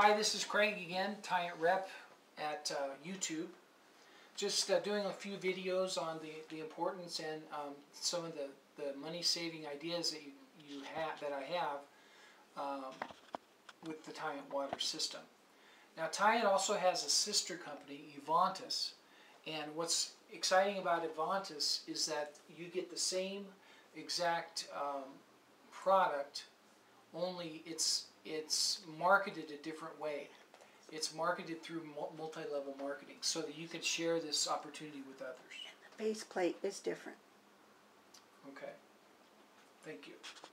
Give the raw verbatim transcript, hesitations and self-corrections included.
Hi, this is Craig again, Tyent Rep at uh, YouTube. Just uh, doing a few videos on the, the importance and um, some of the, the money-saving ideas that you, you have that I have um, with the Tyent water system. Now, Tyent also has a sister company, Evontis, and what's exciting about Evontis is that you get the same exact um, product, only it's it's marketed a different way. It's marketed through multi-level marketing so that you can share this opportunity with others. The faceplate is different. Okay. Thank you.